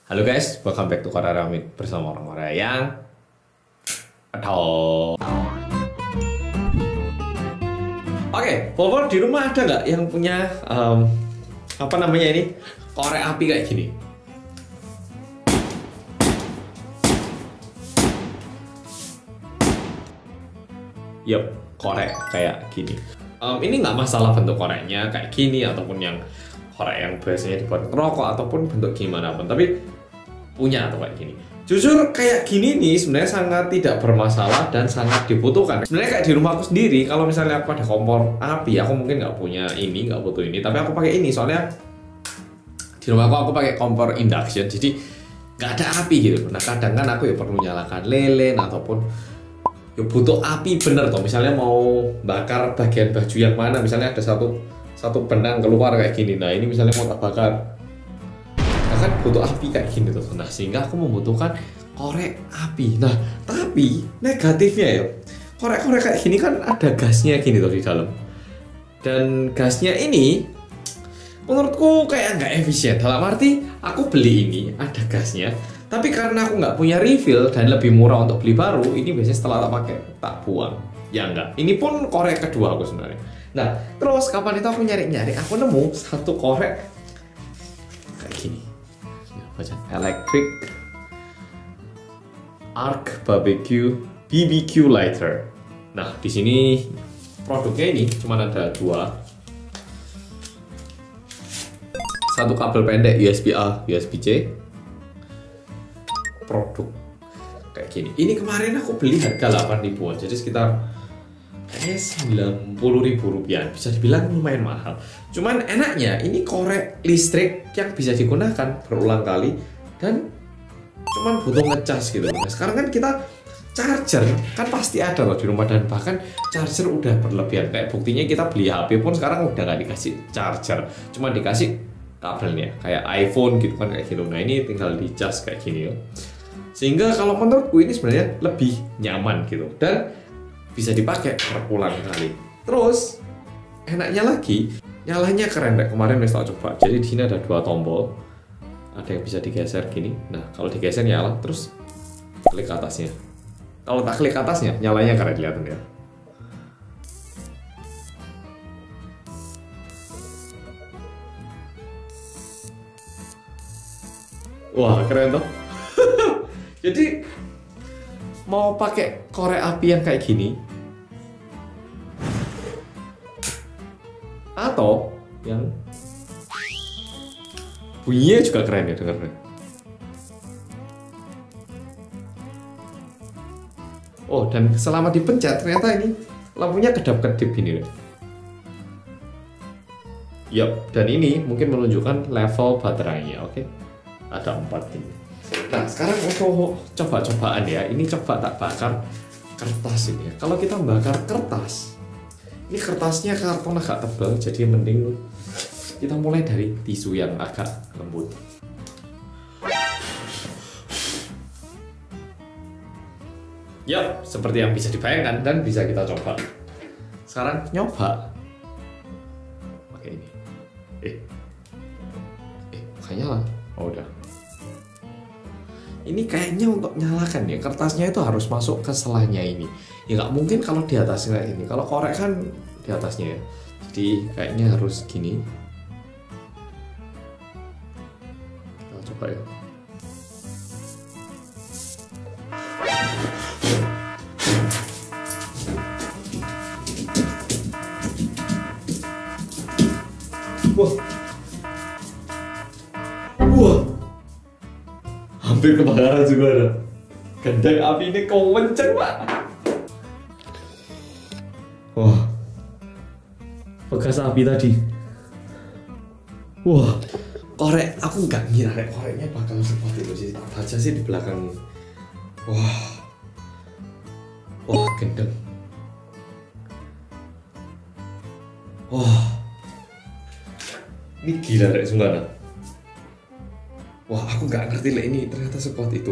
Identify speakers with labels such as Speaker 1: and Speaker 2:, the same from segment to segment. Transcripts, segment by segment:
Speaker 1: Halo guys, welcome back to Korea Ramit bersama orang Korea yang atau Oke, Volvo di rumah ada nggak yang punya apa namanya ini korek api kayak gini? Yup, korek kayak gini. Ini nggak masalah bentuk koreknya kayak gini ataupun yang korek yang biasanya dibuat rokok ataupun bentuk gimana pun, tapi punya atau kayak gini. Jujur kayak gini nih sebenarnya sangat tidak bermasalah dan sangat dibutuhkan. Sebenarnya kayak di rumahku sendiri, kalau misalnya aku ada kompor api, aku mungkin nggak punya ini, nggak butuh ini, tapi aku pakai ini soalnya di rumahku aku pakai kompor induction, jadi nggak ada api gitu. Nah kadang kan aku ya perlu nyalakan lilin ataupun ya butuh api bener toh. Misalnya mau bakar bagian baju yang mana, misalnya ada satu benang keluar kayak gini. Nah ini misalnya mau tak bakar, kan butuh api kayak gini tuh. Nah sehingga aku membutuhkan korek api. Nah tapi negatifnya ya, korek-korek kayak gini kan ada gasnya gini tuh di dalam, dan gasnya ini menurutku kayak nggak efisien. Dalam arti aku beli ini ada gasnya, tapi karena aku nggak punya refill dan lebih murah untuk beli baru, ini biasanya setelah tak pakai tak buang. Ya enggak, ini pun korek kedua aku sebenarnya. Nah terus kapan itu aku nyari-nyari, aku nemu satu korek kayak gini, electric arc barbecue BBQ lighter. Nah di sini produknya ini cuma ada dua, satu kabel pendek USB-A USB-C, produk kayak gini. Ini kemarin aku beli harga 8.000-an, jadi sekitar kayaknya 90.000 rupiah. Bisa dibilang lumayan mahal. Cuman enaknya ini korek listrik yang bisa digunakan berulang kali dan cuman butuh ngecas gitu. Nah, sekarang kan kita charger kan pasti ada loh di rumah, dan bahkan charger udah berlebihan. Kayak buktinya kita beli HP pun sekarang udah nggak dikasih charger, cuma dikasih kabelnya kayak iPhone gitu kan, kayak gitu. Nah ini tinggal dicas kayak gini ya. Sehingga kalau menurutku ini sebenarnya lebih nyaman gitu dan bisa dipakai berulang kali. Terus enaknya lagi, nyalanya keren deh. Kemarin saya coba. Jadi di sini ada dua tombol, ada yang bisa digeser gini. Nah kalau digeser nyala, terus klik atasnya. Kalau tak klik atasnya, nyalanya keren, kelihatan ya. Wah keren toh. Jadi mau pakai korek api yang kayak gini atau yang bunyinya juga keren ya, dengarnya. Oh, dan selama dipencet ternyata ini lampunya kedap-kedip gini loh. Yup, dan ini mungkin menunjukkan level baterainya. Oke, ada 4 ini. Nah sekarang untuk coba-cobaan ya, ini coba tak bakar kertas ini ya. Kalau kita bakar kertas, ini kertasnya karton agak tebal, jadi mending kita mulai dari tisu yang agak lembut. Yap, seperti yang bisa dibayangkan dan bisa kita coba. Sekarang nyoba pakai ini. Makanya lah. Oh udah. Ini kayaknya untuk nyalakan ya, kertasnya itu harus masuk ke selahnya ini. Ya nggak mungkin kalau di atasnya ini. Kalau korek kan di atasnya ya. Jadi kayaknya harus gini. Kita coba ya. Wah. Wah. Hampir kebakaran juga ada. Gendang api ini kenceng pak. Wah, bekas api tadi. Wah, korek aku nggak ngira koreknya bakal seperti itu sih. Tak baca sih di belakang. Wah, wah gendeng. Wah, ini gila deh sebenarnya. Wah, aku nggak ngerti lah ini ternyata sekuat itu.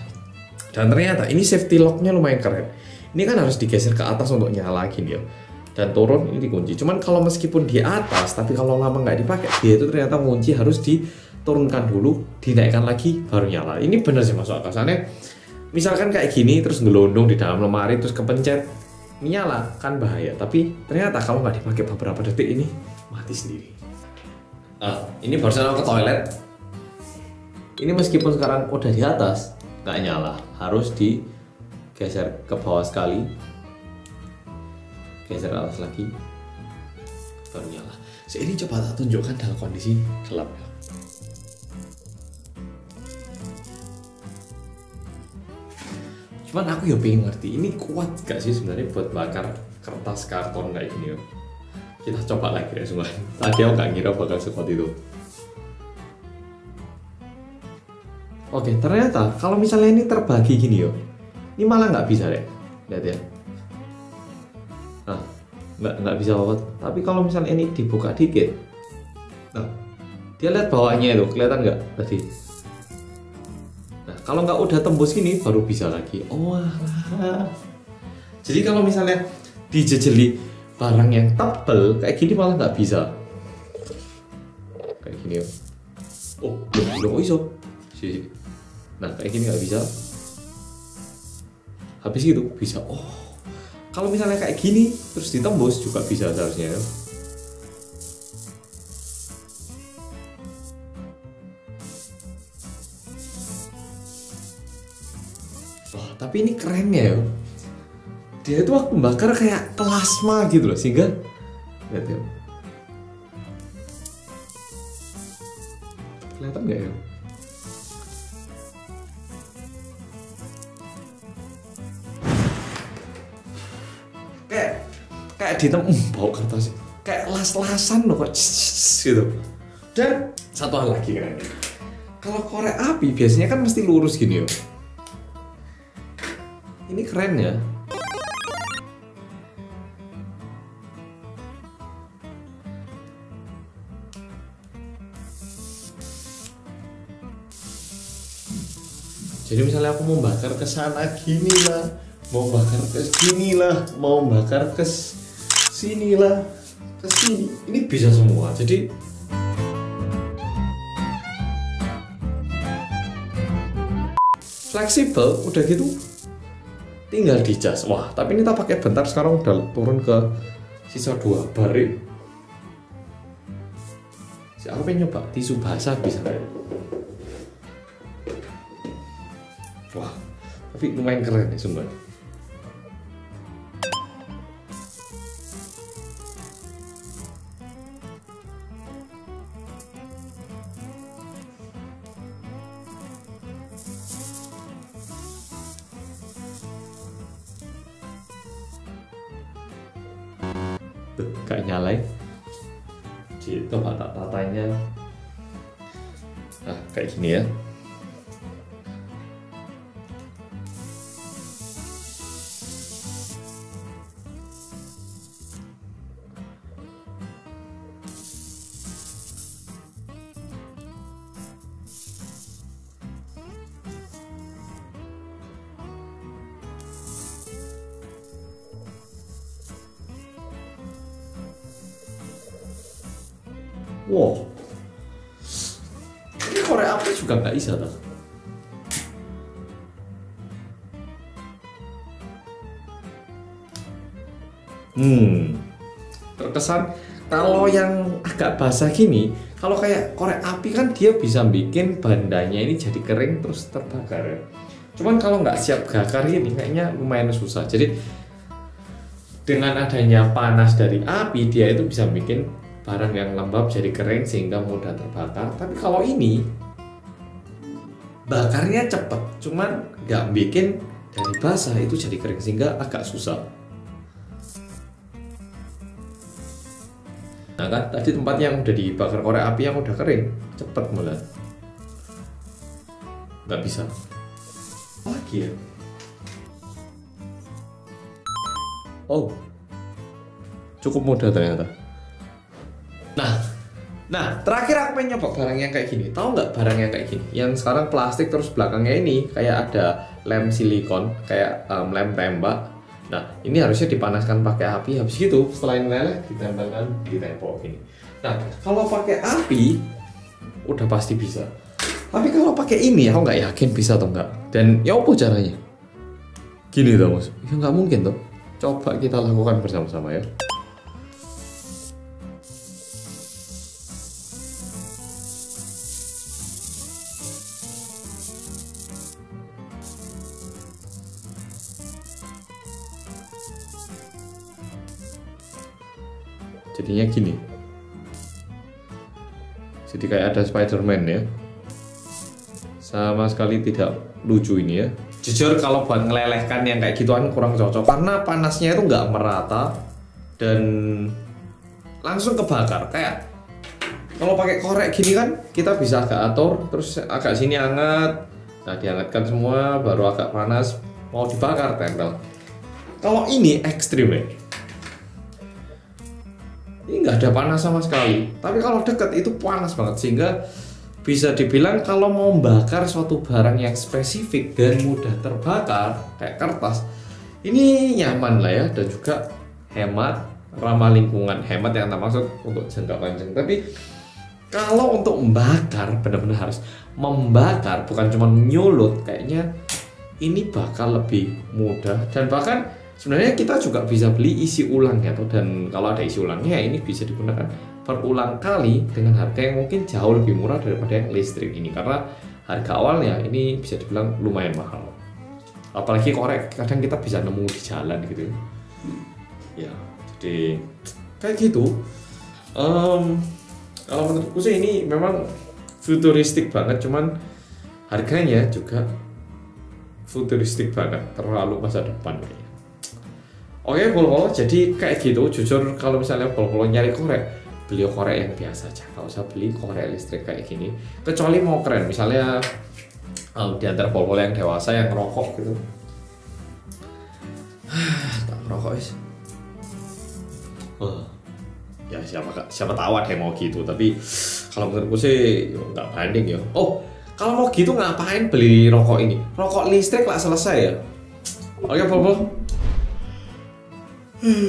Speaker 1: Dan ternyata ini safety locknya lumayan keren. Ini kan harus digeser ke atas untuk nyala gini ya. dan turun ini dikunci. Cuman kalau meskipun di atas, tapi kalau lama nggak dipakai, dia itu ternyata kunci harus diturunkan dulu, dinaikkan lagi, baru nyala. Ini bener sih masuk akal. Soalnya misalkan kayak gini, terus ngelondong di dalam lemari, terus kepencet, menyala, kan bahaya. Tapi ternyata kalau nggak dipakai beberapa detik ini, mati sendiri. Ini barusan aku ke toilet. Ini meskipun sekarang udah di atas, nggak nyala. Harus digeser ke bawah sekali. Geser ke atas lagi, baru nyala. Ini coba tak tunjukkan dalam kondisi gelap ya. Cuman aku ya pengen ngerti, ini kuat gak sih sebenarnya buat bakar kertas karton kayak gini ya. Kita coba lagi ya semua. Tadi aku gak ngira bakal sekuat itu. Oke, ternyata kalau misalnya ini terbagi gini ya, ini malah nggak bisa deh. Lihat ya. Nah, nggak bisa lewat. Tapi kalau misalnya ini dibuka dikit, nah, dia lihat bawahnya itu kelihatan nggak tadi? Nah, kalau nggak udah tembus gini baru bisa lagi. Oh alah. Jadi kalau misalnya dijejeli barang yang tebel kayak gini malah nggak bisa. Kayak gini ya. Oh, belum iso. Nah, kayak gini nggak bisa. Habis gitu bisa. Oh. Kalau misalnya kayak gini terus ditembus juga bisa seharusnya ya. Wah, tapi ini keren ya. Dia itu waktu bakar kayak plasma gitu loh, sehingga lihat ya. Kelihatan nggak ya? Kayak bau kertas kayak las-lasan loh kok gitu. Dan satu hal lagi kan, kalau korek api biasanya kan mesti lurus gini yo. Ini keren ya. Jadi misalnya aku mau bakar ke sana gini lah, mau bakar ke sini lah, mau bakar ke sini lah, ke sini. Ini bisa semua. Jadi fleksibel, udah gitu tinggal dicas. Wah, tapi ini tak pakai bentar, sekarang udah turun ke sisa 2 bar. Aku pengen nyoba tisu basah bisa nggak? Wah, tapi lumayan keren ya sumpah. Tuh, gak nyala. Coba tak tatanya. Nah, kayak gini ya. Wow, ini korek api juga nggak bisa tuh. Terkesan kalau yang agak basah gini, kalau kayak korek api kan dia bisa bikin bandanya ini jadi kering terus terbakar ya. Cuman kalau nggak siap bakar ini kayaknya lumayan susah. Jadi dengan adanya panas dari api, dia itu bisa bikin barang yang lembab jadi kering sehingga mudah terbakar. Tapi kalau ini bakarnya cepet, cuman nggak bikin dari basah itu jadi kering sehingga agak susah. Nah kan tadi tempat yang udah dibakar korek api yang udah kering cepet malah. Nggak bisa. Lagi ya. Oh, cukup mudah ternyata. Nah, terakhir aku pengen nyoba barang yang kayak gini. Tahu nggak barang yang kayak gini? Yang sekarang plastik terus belakangnya ini kayak ada lem silikon, kayak lem tembak. Nah, ini harusnya dipanaskan pakai api, habis itu setelah ini meleleh ditempelkan di tembok ini. Nah, kalau pakai api udah pasti bisa. Tapi kalau pakai ini aku nggak yakin bisa atau enggak. Dan ya apa caranya? Gini tuh Mas, ya nggak mungkin tuh. Coba kita lakukan bersama-sama ya. Jadinya gini. Jadi kayak ada Spider-Man ya. Sama sekali tidak lucu ini ya. Jujur kalau buat ngelelehkan yang kayak gituan kurang cocok karena panasnya itu nggak merata dan langsung kebakar. Kayak kalau pakai korek gini kan kita bisa agak atur, terus agak sini hangat. Nah, dihangatkan semua baru agak panas mau dibakar tempel. Kalau ini ekstrim ya. Ini nggak ada panas sama sekali, tapi kalau dekat itu panas banget sehingga bisa dibilang kalau mau membakar suatu barang yang spesifik dan mudah terbakar kayak kertas, ini nyaman lah ya dan juga hemat, ramah lingkungan. Hemat yang tak maksud untuk jangka panjang, tapi kalau untuk membakar benar-benar harus membakar bukan cuma nyulut, kayaknya ini bakal lebih mudah dan bahkan sebenarnya kita juga bisa beli isi ulangnya tuh, dan kalau ada isi ulangnya ini bisa digunakan berulang kali dengan harga yang mungkin jauh lebih murah daripada yang listrik ini karena harga awalnya ini bisa dibilang lumayan mahal. Apalagi korek kadang kita bisa nemu di jalan gitu. Ya, jadi kayak gitu. Kalau menurutku sih ini memang futuristik banget, cuman harganya juga futuristik banget, terlalu masa depan kayaknya. Oke, Polo, jadi kayak gitu. Jujur kalau misalnya Polo nyari korek, beli korek yang biasa aja, nggak usah beli korek listrik kayak gini. Kecuali mau keren, misalnya di antara Polo yang dewasa yang ngerokok gitu. Tak ngerokok is. Ya siapa tahu ada yang mau gitu, tapi kalau menurutku sih nggak banding ya. Oh, kalau mau gitu ngapain beli rokok ini? Rokok listrik lah selesai ya. Oke, Polo.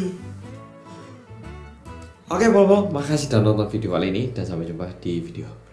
Speaker 1: Oke, Bobo, makasih sudah nonton video kali ini dan sampai jumpa di video